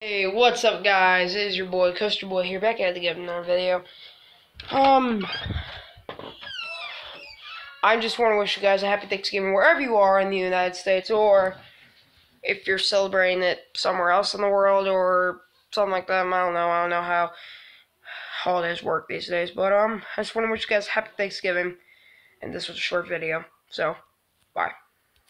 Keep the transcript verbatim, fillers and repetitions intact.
Hey, what's up, guys? It is your boy Coaster Boy here, back at it again with another video. Um, I just want to wish you guys a happy Thanksgiving wherever you are in the United States, or if you're celebrating it somewhere else in the world, or something like that. I don't know. I don't know how holidays work these days, but um, I just want to wish you guys a happy Thanksgiving, and this was a short video, so bye.